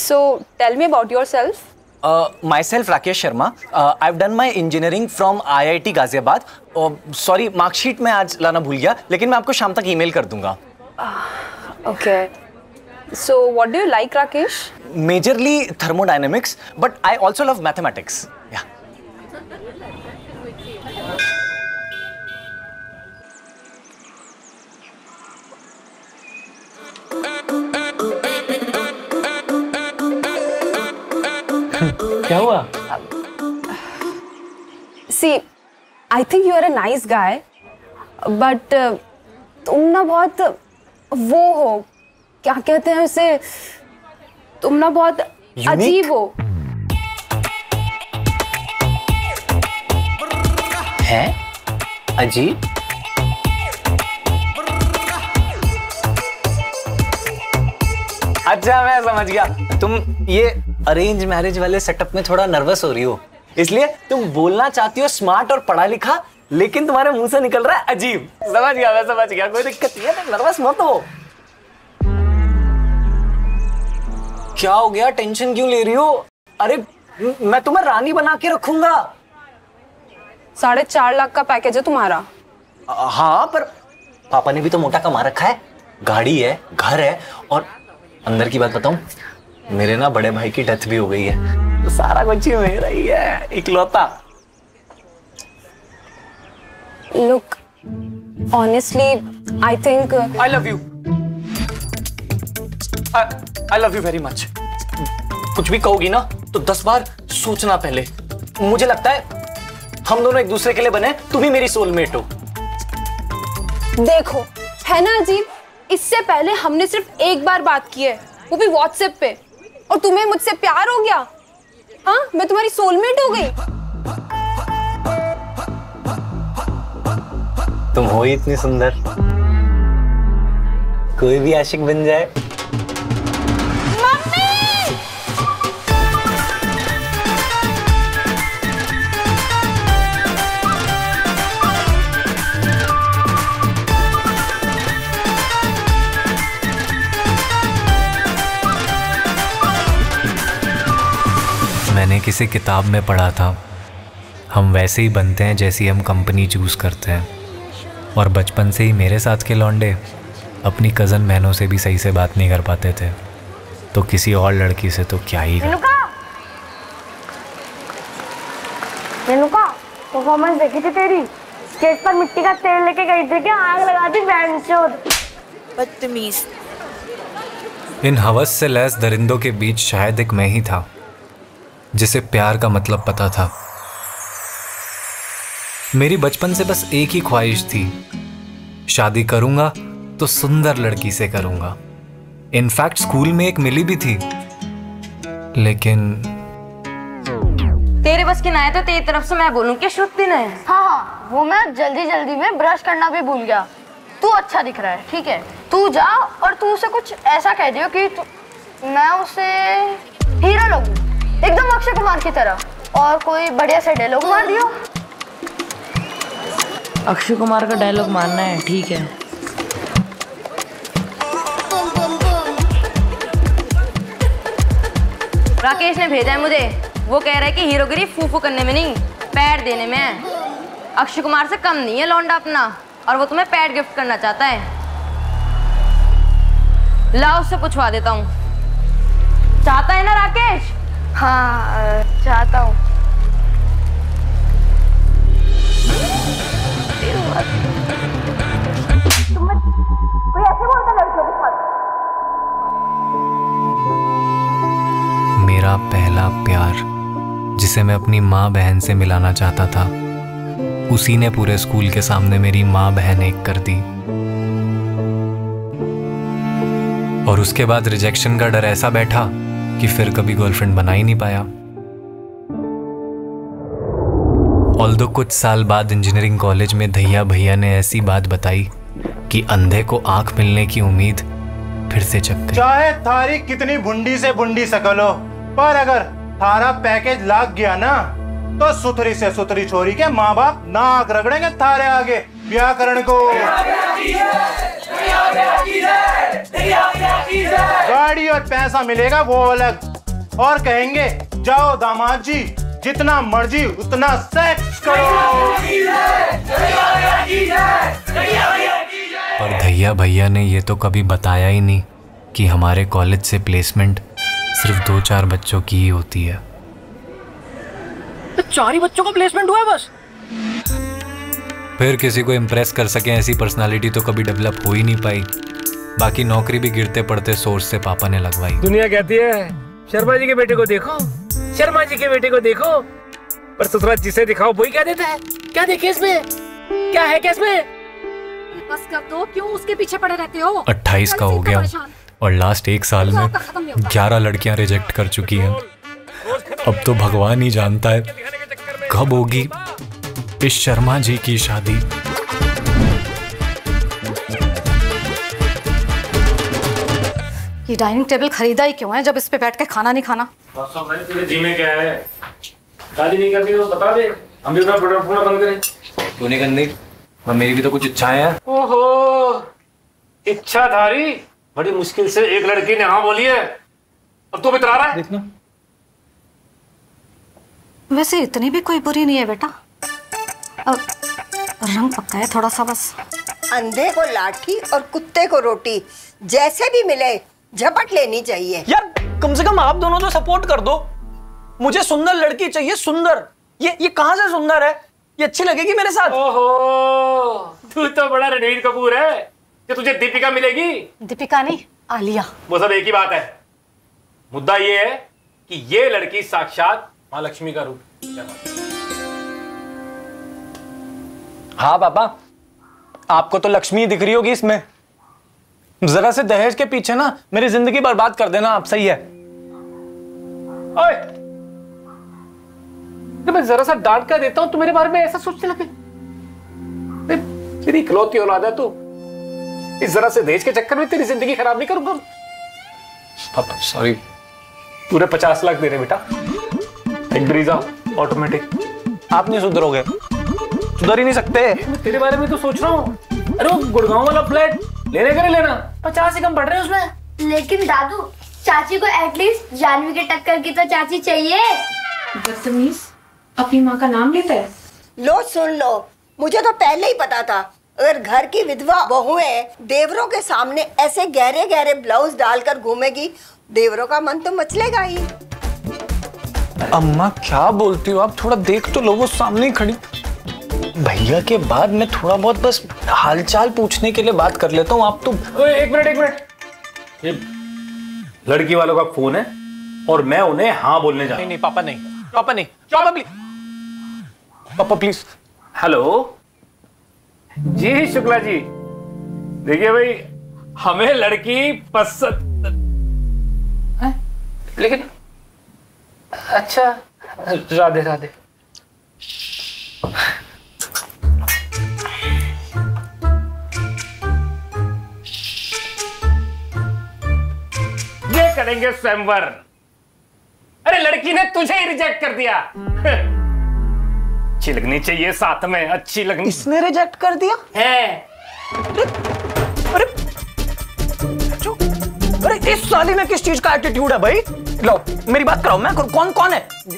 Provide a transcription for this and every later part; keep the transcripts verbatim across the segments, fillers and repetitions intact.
So tell me about yourself. Uh, myself Rakesh Sharma. Uh, I've done my engineering from I I T Ghaziabad. Uh, sorry, marksheet में आज लाना भूल गया, लेकिन मैं आपको शाम तक ईमेल कर दूंगा. Uh, okay. So what do you like, Rakesh? Majorly thermodynamics, but I also love mathematics. Yeah. क्या हुआ? See, I think you are a nice guy, but uh, तुम ना बहुत वो हो, क्या कहते हैं उसे, तुम ना बहुत अजीब हो. है? अजीब? अच्छा मैं समझ गया, तुम ये अरेंज मैरिज वाले सेटअप में थोड़ा नर्वस हो रही हो, इसलिए तुम बोलना चाहती हो स्मार्ट और पढ़ा लिखा, लेकिन तुम्हारे मुंह से निकल रहा है अजीब. समझ गया, मैं समझ गया, कोई दिक्कत नहीं है, नर्वस मत हो. क्या हो गया, टेंशन क्यों ले रही हो? अरे मैं तुम्हें रानी बना के रखूंगा. साढ़े चार लाख का पैकेज है तुम्हारा. हाँ, पर पापा ने भी तो मोटा कमा रखा है, गाड़ी है, घर है, और अंदर की बात बताऊं, मेरे ना बड़े भाई की डेथ भी हो गई है, तो सारा कुछ ही मेरा ही है, इकलौता. Look, honestly, I think I love you. I, I love you very much. कुछ भी कहोगी ना तो दस बार सोचना पहले. मुझे लगता है हम दोनों एक दूसरे के लिए बने, तुम ही मेरी सोलमेट हो. देखो, है ना अजीब, इससे पहले हमने सिर्फ एक बार बात की है, वो भी व्हाट्सएप पे, और तुम्हें मुझसे प्यार हो गया. हाँ, मैं तुम्हारी सोलमेट हो गई. तुम हो ही इतनी सुंदर, कोई भी आशिक बन जाए. मम्मी! मैंने किसी किताब में पढ़ा था, हम वैसे ही बनते हैं जैसी हम कंपनी चूज़ करते हैं, और बचपन से ही मेरे साथ के लौंडे अपनी कज़न बहनों से भी सही से बात नहीं कर पाते थे, तो किसी और लड़की से तो क्या ही. रेणुका, रेणुका, परफॉर्मेंस देखी थी तेरी, स्टेज पर मिट्टी का तेल लेके गई थी क्या, आग लगा दी बैंचोद. बदतमीज. इन हवस से लैस दरिंदों के बीच शायद एक मैं ही था जिसे प्यार का मतलब पता था. मेरी बचपन से बस एक ही ख्वाहिश थी, शादी करूंगा तो सुंदर लड़की से करूंगा. इनफैक्ट स्कूल में एक मिली भी थी, लेकिन तेरे बस की ना है तो तेरी तरफ से मैं बोलूं कि श्रुति ने. हाँ हाँ, वो मैं जल्दी जल्दी में ब्रश करना भी भूल गया. तू अच्छा दिख रहा है, ठीक है, तू जा और तू उसे कुछ ऐसा कह दियो कि मैं उसे हीरो लगूं, एकदम अक्षय कुमार की तरह, और कोई बढ़िया से डायलॉग मार दियो. अक्षय कुमार का डायलॉग मारना है, ठीक है. राकेश ने भेजा है मुझे, वो कह रहा है कि हीरोगिरी फूफू करने में नहीं, पैड देने में है. अक्षय कुमार से कम नहीं है लौंडा अपना, और वो तुम्हें पैड गिफ्ट करना चाहता है. लाओ उससे पूछवा देता हूँ. चाहता है ना राकेश? हाँ चाहता हूँ. कोई ऐसे बोलता लड़कियों के साथ. मेरा पहला प्यार, जिसे मैं अपनी माँ बहन से मिलाना चाहता था, उसी ने पूरे स्कूल के सामने मेरी माँ बहन एक कर दी. और उसके बाद रिजेक्शन का डर ऐसा बैठा कि फिर कभी गर्लफ्रेंड बना ही नहीं पाया. ऑल्दो कुछ साल बाद इंजीनियरिंग कॉलेज में धैया भैया ने ऐसी बात बताई कि अंधे को आंख मिलने की उम्मीद फिर से जग गई. चाहे थारी कितनी भुंडी से भुंडी सकल हो, पर अगर थारा पैकेज लाग गया ना, तो सुथरी से सुथरी छोरी के माँ बाप नाक रगड़ेंगे थारे आगे व्याकरण को. गाड़ी और पैसा मिलेगा वो अलग, और कहेंगे जाओ दामाद जी जितना मर्जी उतना सेक्स करो। और धैया भैया ने ये तो कभी बताया ही नहीं कि हमारे कॉलेज से प्लेसमेंट सिर्फ दो चार बच्चों की ही होती है। तो चार ही बच्चों का प्लेसमेंट हुआ है बस। फिर किसी को इम्प्रेस कर सके ऐसी पर्सनालिटी तो कभी डेवलप हो ही नहीं पाई। बाकी नौकरी भी गिरते पड़ते सोर्स से पापा ने लगवाई। दुनिया कहती है शर्मा जी के बेटे को देखो, शर्मा जी के बेटे को देखो, पर ससुराल जिसे दिखाओ वही क्या देता है। क्या देखे इसमें, क्या है क्या इसमें? बस कर दो, क्यों उसके पीछे पड़े रहते हो? अट्ठाईस का हो गया और लास्ट एक साल में ग्यारह लड़कियां रिजेक्ट कर चुकी हैं। अब तो भगवान ही जानता है कब होगी इस शर्मा जी की शादी। ये डाइनिंग टेबल खरीदा ही क्यों है जब इस पे बैठ के खाना नहीं खाना? तुझे जी में क्या है? शादी नहीं करनी तो बता दे, हम भी अपना प्रोडक्ट पूरा बंद करें। क्यों नहीं करनी? पर मेरी भी तो कुछ इच्छाएं हैं। ओहो, इच्छाधारी, बड़ी मुश्किल से एक लड़की ने हाँ बोली है, अब तो बितरा रहा है। देखना। वैसे इतनी भी कोई बुरी नहीं है बेटा, अब रंग पक्का है थोड़ा सा बस। अंधे को लाठी और कुत्ते को रोटी, जैसे भी मिले झपट लेनी चाहिए। यार कम से कम आप दोनों तो सपोर्ट कर दो। मुझे सुंदर लड़की चाहिए, सुंदर। ये ये कहां से सुंदर है? ये अच्छी लगेगी मेरे साथ। ओहो, तू तो बड़ा रणवीर कपूर है कि तुझे दीपिका मिलेगी। दीपिका नहीं, आलिया। वो सब एक ही बात है। मुद्दा ये है कि ये लड़की साक्षात माँ लक्ष्मी का रूप। हाँ पापा, आपको तो लक्ष्मी दिख रही होगी इसमें। जरा से दहेज के पीछे ना मेरी जिंदगी बर्बाद कर देना आप। सही है। ओए, जब मैं जरा सा डांट कर देता हूं तो मेरे बारे में ऐसा सोचने लगे। तेरी इकलौती औलाद है तू। इस जरा से दहेज के चक्कर में तेरी जिंदगी खराब नहीं करूंगा। पापा सॉरी। पूरे पचास लाख दे रहे बेटा, एक ब्रीजा ऑटोमेटिक। आप नहीं सुधरोगे, सुधर ही नहीं सकते। तेरे बारे में तो सोच रहा हूँ। अरे वो गुड़गांव वाला फ्लैट लेने का नहीं लेना, पचास ही कम पड़ रहे हैं उसमें। लेकिन दादू, चाची को एटलीस्ट जानवी के टक्कर की तो चाची चाहिए। बदतमीज, अपनी माँ का नाम लेता है। लो सुन लो, मुझे तो पहले ही पता था अगर घर की विधवा बहुएं देवरों के सामने ऐसे गहरे गहरे ब्लाउज डालकर घूमेगी, देवरों का मन तो मचलेगा ही। अम्मा क्या बोलती हो आप? थोड़ा देख तो लो, वो सामने ही खड़ी। भैया के बाद मैं थोड़ा बहुत बस हालचाल पूछने के लिए बात कर लेता हूँ। आप तो एक मिनट एक मिनट, ये लड़की वालों का फोन है और मैं उन्हें हाँ बोलने जा रहा हूं। नहीं नहीं पापा नहीं, पापा नहीं, पापा प्लीज, पापा प्लीज। हेलो जी शुक्ला जी, देखिए भाई हमें लड़की पसंद है, लेकिन अच्छा राधे राधे। ये करेंगे स्वयंवर। अरे लड़की ने तुझे ही रिजेक्ट कर दिया। अच्छी लगनी चाहिए साथ में, अच्छी लगनी। इसने रिजेक्ट कर दिया है? अरे अरे जो, अरे इस साली में किस चीज का एटीट्यूड है भाई? लो मेरी बात कराओ, मैं कौन कौन है?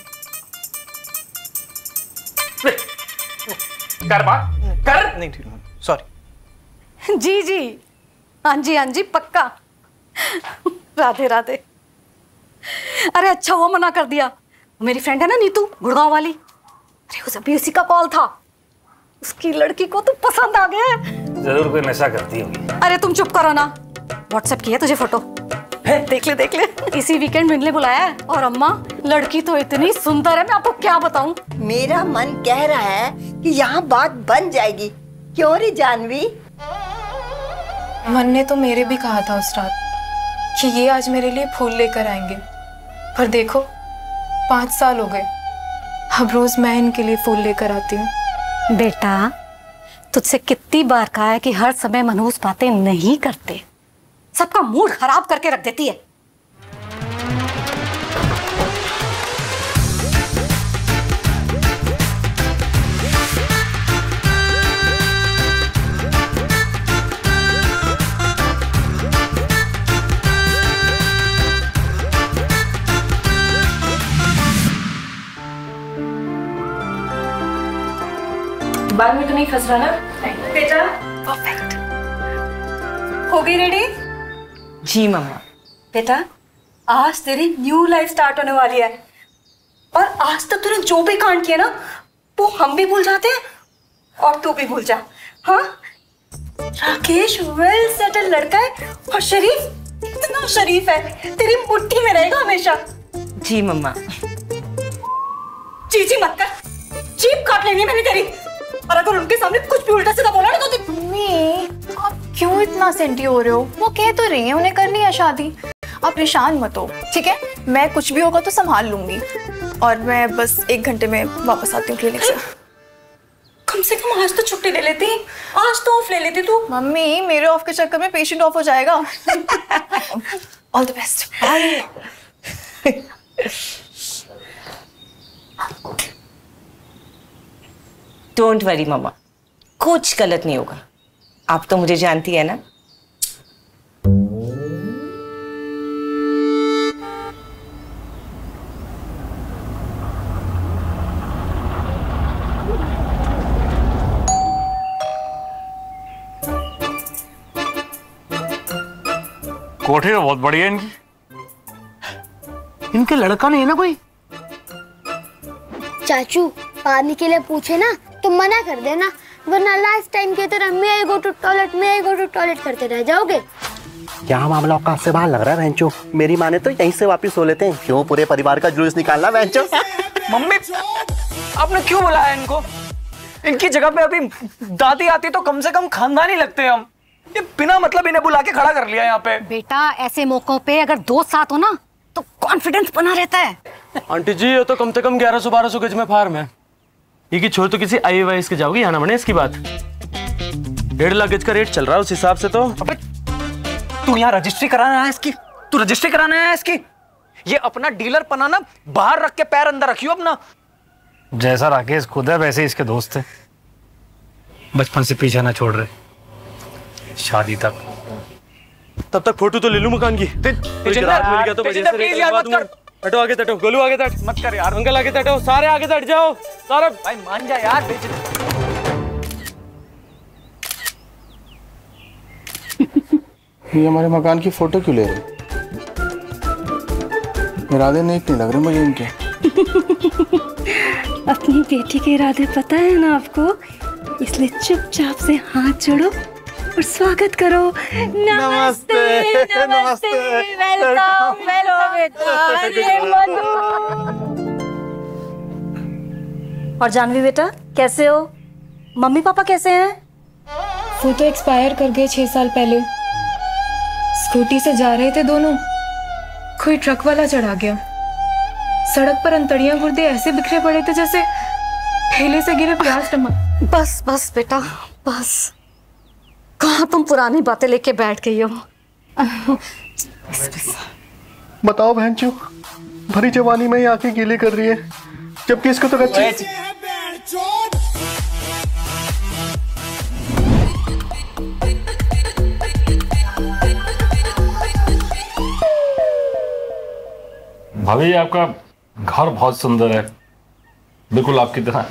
कर बात कर। नहीं सॉरी। जी जी, हाँ जी हाँ जी पक्का। राधे राधे। अरे अच्छा वो मना कर दिया। मेरी फ्रेंड है ना नीतू, गुड़गांव वाली, अरे उसे भी उसी का कॉल था। उसकी लड़की को तो पसंद आ गया है। जरूर कोई नशा करती होगी। अरे तुम चुप करो ना, व्हाट्सएप की है तुझे फोटो है? देख ले देख ले, इसी वीकेंड मिलने बुलाया है। और अम्मा लड़की तो इतनी सुंदर है, मैं आपको क्या बताऊं। मेरा मन कह रहा है कि यहाँ बात बन जाएगी, क्यों रे जानवी? मन ने तो मेरे भी कहा था उस रात कि ये आज मेरे लिए फूल लेकर आएंगे, पर देखो पाँच साल हो गए, अब रोज मैं इनके लिए फूल लेकर आती हूँ। बेटा तुझसे कितनी बार कहा है कि हर समय मनहूस बातें नहीं करते, सबका मूड खराब करके रख देती है। बाल में तो नहीं फंस रहा ना बेटा? परफेक्ट। हो गई रेडी? जी मम्मा। बेटा आज तेरी न्यू लाइफ स्टार्ट होने वाली है और आज तक तूने जो भी कांड किया ना वो हम भी भूल जाते हैं और तू भी भूल जा। हाँ, राकेश वेल सेटल लड़का है और शरीफ, इतना शरीफ है, तेरी मुट्ठी में रहेगा हमेशा। जी मम्मा। जी जी मत कर, जीभ काट लेनी मैंने तेरी, और अगर उनके सामने कुछ भी उल्टा सीधा बोला ना तो मम्मी आप क्यों इतना सेंटी हो रहे हो? वो कह तो रही है उन्हें करनी है शादी, आप परेशान मत हो, ठीक है? मैं कुछ भी होगा तो संभाल लूंगी और मैं बस एक घंटे में वापस आती हूँ क्लिनिक से। कम से कम आज तो छुट्टी ले लेती, आज तो ऑफ ले लेती तू। मम्मी मेरे ऑफ के चक्कर में पेशेंट ऑफ हो जाएगा। All the best, bye. Don't worry मम्मा, कुछ गलत नहीं होगा। आप तो मुझे जानती है ना। कोठी तो बहुत बढ़िया इनकी। इनके लड़का नहीं है ना कोई? चाचू पानी के लिए पूछे ना तो मना कर देना, वरना लास्ट टाइम की तरह मैं आई गो टू टॉयलेट मैं आई गो टू टॉयलेट करते रह जाओगे। क्या मामला औकात से बाहर लग रहा है वेंचो? मेरी माने तो यहीं से वापस सो लेते हैं, क्यों पूरे परिवार का जुलूस निकालना वेंचो? मम्मी आपने क्यों बुलाया इनको? इनकी जगह पे अभी दादी आती तो कम से कम खानदानी लगते हम, ये बिना मतलब इन्हें बुला के खड़ा कर लिया यहाँ पे। बेटा ऐसे मौकों पे अगर दोस्त साथ हो ना तो कॉन्फिडेंस बना रहता है। आंटी जी ये तो कम से कम ग्यारह सौ बारह सौ गज में फार्म है, ये की छोड़ तो किसी आई वाइस के जाओगी, यहाँ ना बने इसकी बात। डेढ़ लाख गज का रेट चल रहा है उस हिसाब से तो। अबे तू यहाँ रजिस्ट्री कराना है इसकी? तू रजिस्ट्री कराना है इसकी? ये अपना डीलर पनाना बाहर रख के पैर अंदर रखियो अपना। जैसा राकेश खुद है वैसे इसके दोस्त है, बचपन से पीछा ना छोड़ रहे शादी तक। तब तक फोटो तो ले लूं मकान की। तेजिंदर, मिल गया तो बढ़िया से प्लीज यार मत कर। हटो आगे तटो, गोलू आगे तट। मत कर यार। अंकल आगे तटो, सारे आगे तट जाओ। सारा भाई मान जा यार। ये हमारे मकान की फोटो क्यों ले रहे? इरादे नेक नहीं लग रहे मुझे इनके। अपनी बेटी के इरादे पता है ना आपको, इसलिए चुपचाप से हाथ जोड़ो और स्वागत करो। नमस्ते नमस्ते, नमस्ते वेलकम वेलकम। और जानवी बेटा कैसे हो? मम्मी पापा कैसे हैं? वो तो एक्सपायर कर गए छह साल पहले। स्कूटी से जा रहे थे दोनों, कोई ट्रक वाला चढ़ा गया। सड़क पर अंतड़ियां गुर्दे ऐसे बिखरे पड़े थे जैसे ठेले से गिरे प्याज टमाटर। बस बस बेटा बस, कहाँ तुम पुरानी बातें लेके बैठ गई हो। बताओ बहनचो, भरी जवानी में ही आंखें गीली कर रही है, जबकि इसको तो कच्ची। भाभी आपका घर बहुत सुंदर है, बिल्कुल आपकी तरह।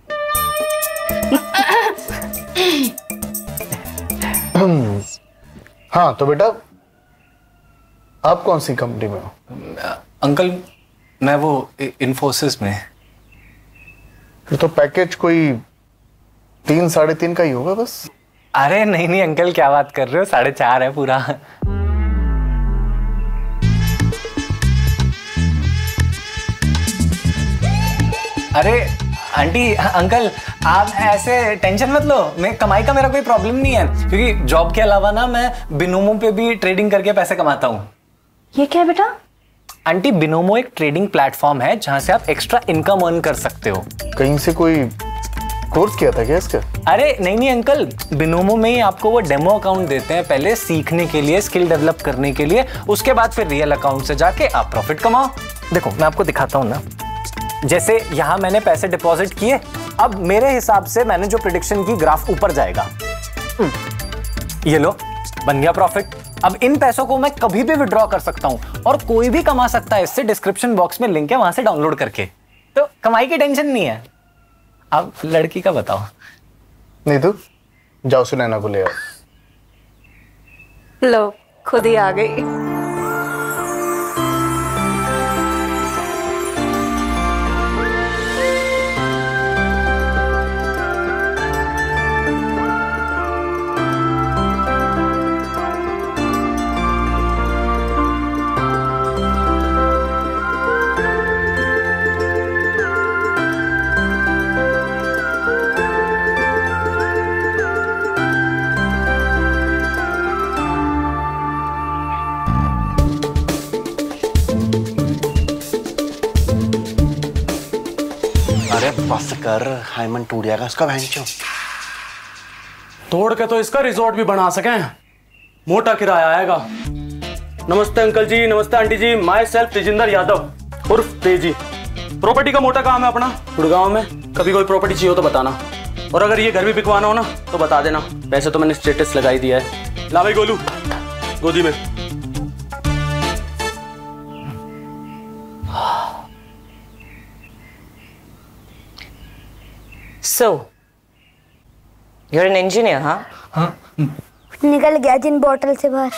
हाँ तो बेटा आप कौन सी कंपनी में हो? अंकल मैं वो इन्फोसिस में। फिर तो पैकेज कोई तीन साढ़े तीन का ही होगा बस। अरे नहीं नहीं अंकल क्या बात कर रहे हो, साढ़े चार है पूरा। अरे आंटी अंकल आप ऐसे टेंशन मत लो, मैं कमाई का मेरा कोई प्रॉब्लम नहीं है, क्योंकि जॉब के अलावा ना मैं बिनोमो पे भी ट्रेडिंग करके पैसे कमाता हूँ। ये क्या है बेटा? आंटी बिनोमो एक ट्रेडिंग प्लेटफॉर्म है जहाँ से आप एक्स्ट्रा इनकम अर्न कर सकते हो। कहीं से कोई कोर्स किया था क्या इसका? अरे नहीं नहीं अंकल, बिनोमो में ही आपको वो डेमो अकाउंट देते हैं पहले सीखने के लिए, स्किल डेवलप करने के लिए, उसके बाद फिर रियल अकाउंट से जाके आप प्रॉफिट कमाओ। देखो मैं आपको दिखाता हूँ ना, जैसे यहाँ मैंने पैसे डिपॉजिट किए, अब मेरे हिसाब से मैंने जो प्रेडिक्शन की ग्राफ ऊपर जाएगा। ये लो बन गया प्रॉफिट। अब इन पैसों को मैं कभी भी विड्रॉ कर सकता हूं और कोई भी कमा सकता है इससे। डिस्क्रिप्शन बॉक्स में लिंक है, वहां से डाउनलोड करके, तो कमाई की टेंशन नहीं है। अब लड़की का बताओ। नीतू जाओ सुनैना को ले आओ। लो खुद ही आ गई। बस कर, हाइमन टूट जाएगा उसका भैंचो। तोड़ के तो इसका रिजॉर्ट भी बना सके, मोटा किराया आएगा। नमस्ते अंकल जी, नमस्ते आंटी जी, माई सेल्फ तेजिंदर यादव उर्फ तेजी। प्रॉपर्टी का मोटा काम है अपना गुड़गांव में, कभी कोई प्रॉपर्टी चाहिए हो तो बताना, और अगर ये घर भी बिकवाना हो ना तो बता देना। वैसे तो मैंने स्टेटस लगाई दिया है। ला भाई गोलू गोदी में। So, you're an engineer, हाँ? हाँ। निकल गया जिन बोतल से बाहर।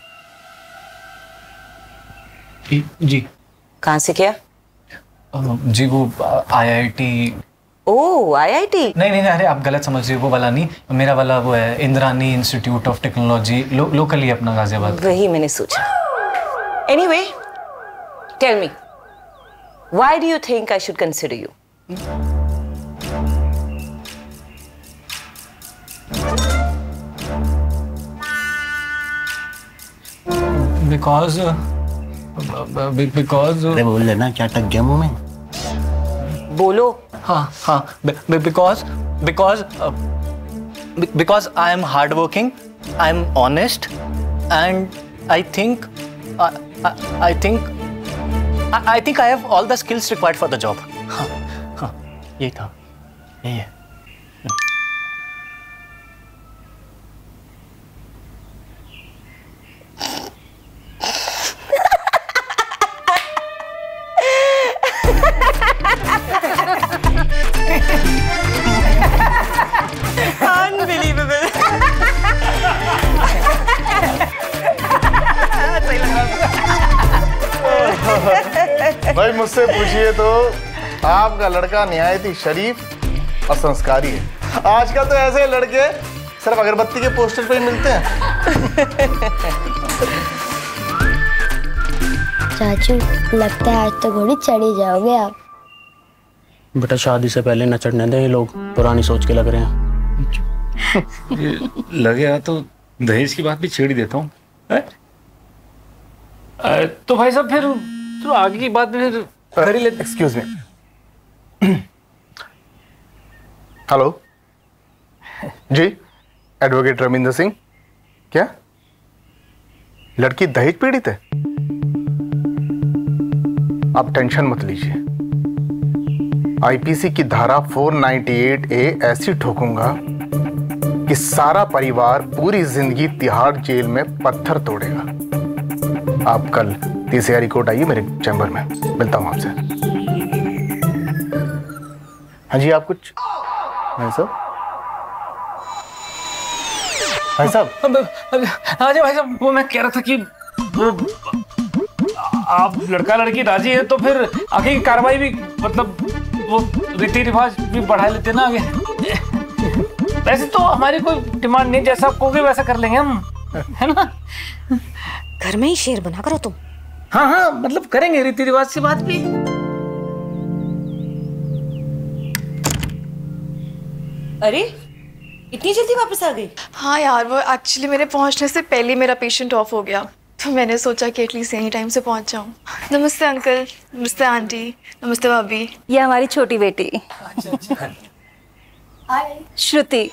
जी। कहाँ से किया? जी वो आईआईटी। ओह आईआईटी। नहीं नहीं अरे आप गलत समझ रहे हो, वो वाला नहीं, मेरा वाला वो है इंद्रानी इंस्टीट्यूट ऑफ टेक्नोलॉजी, लो, लोकली अपना गाजियाबाद। वही मैंने सोचा। Anyway, tell me, why do you think I should consider you? Because, because. अरे बोल लेना, क्या टक गया मुंह में? बोलो। हाँ हाँ because because uh, because I am hardworking, I am honest, and I think I, I, I think I, I think I have all the skills required for the job. हाँ हाँ यही था, यही है। Unbelievable. भाई मुझसे पूछिए तो आपका लड़का निहायत ही शरीफ और संस्कारी है। आजकल तो ऐसे लड़के सिर्फ अगरबत्ती के पोस्टर पे ही मिलते हैं। चाचू लगता है आज तो घोड़ी चढ़ी जाओगे आप। बेटा शादी से पहले न चढ़ने दें, ये लोग पुरानी सोच के लग रहे हैं। लगे यार तो दहेज की बात भी छेड़ ही देता हूँ। तो भाई साहब फिर तो आगे की बात फिर कर ही लेते। Excuse me. हेलो जी, एडवोकेट रविंद्र सिंह। क्या लड़की दहेज पीड़ित है? आप टेंशन मत लीजिए, आईपीसी की धारा चार सौ अट्ठानवे ए ऐसी ठोकूंगा कि सारा परिवार पूरी जिंदगी तिहाड़ जेल में पत्थर तोड़ेगा। आप कल तीसरी कोर्ट आइए मेरे चैम्बर में, मिलता हूं आपसे। हाँ जी, आप कुछ भाई साहब भाई साहब हाँ जी भाई साहब, वो मैं कह रहा था कि वो आप लड़का लड़की राजी है तो फिर आगे की कार्रवाई भी मतलब वो रीति रिवाज भी बढ़ा लेते ना आगे। वैसे तो हमारी कोई डिमांड नहीं, जैसा आप कहोगे वैसा कर लेंगे हम, है ना? घर में ही शेर बना करो तुम। हाँ हाँ मतलब करेंगे रीति रिवाज से बात भी। अरे इतनी जल्दी वापस आ गई? हाँ यार, वो एक्चुअली मेरे पहुंचने से पहले मेरा पेशेंट ऑफ हो गया, तो मैंने सोचा कि एटलीस्ट सही टाइम से पहुंच जाऊं। नमस्ते अंकल, नमस्ते आंटी, नमस्ते भाभी। ये हमारी छोटी बेटी श्रुति।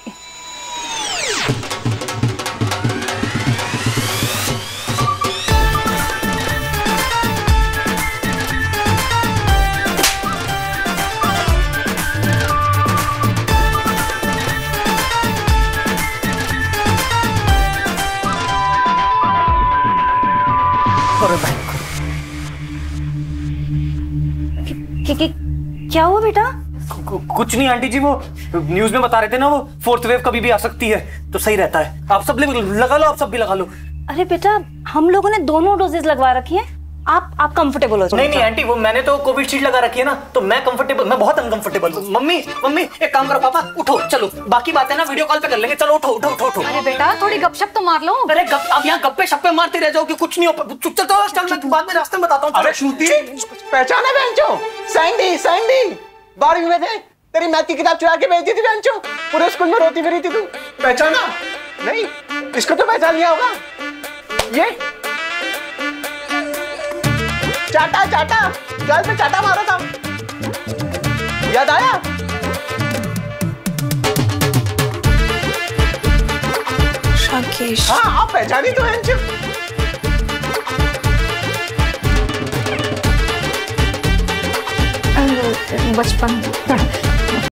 कि, कि, क्या हुआ बेटा? कुछ नहीं आंटी जी, वो न्यूज में बता रहे थे ना, वो फोर्थ वेव कभी भी आ सकती है, तो सही रहता है। आप सब लगा लो, आप सब भी लगा लो। अरे बेटा, हम लोगों ने दोनों डोजेस लगवा रखी हैं, आप आप कंफर्टेबल हो जाओ। नहीं नहीं आंटी, वो मैंने तो कोविड शील्ड लगा रखी है ना, तो मैं कंफर्टेबल, मैं बहुत अनकंफर्टेबल हूँ। मम्मी मम्मी एक काम करो, पापा उठो, चलो बाकी बातें ना वीडियो कॉल पे कर लेंगे। चलो उठो उठो उठो उठो। अरे बेटा, थोड़ी गपशप तो मार लो। अरे गप, अब यहाँ गप्पे शप्पे मारते रह जाओ कि कुछ नहीं हो। चुप चल, चल मैं बाद में रास्ते में बताता हूँ। अरे श्रुति, पहचाना बेंचो? सैंडी सैंडी बारहवीं में थे, तेरी मैथ की किताब चुरा के भेज दी थी बेंचो, पूरे स्कूल में रोती फिरी थी तू। पहचाना नहीं? इसको तो पहचान लिया होगा। ये चाटा चाटा गाल पे चाटा मारा था, याद आया? राकेश। हाँ आप पहचानी तो हैं। बचपन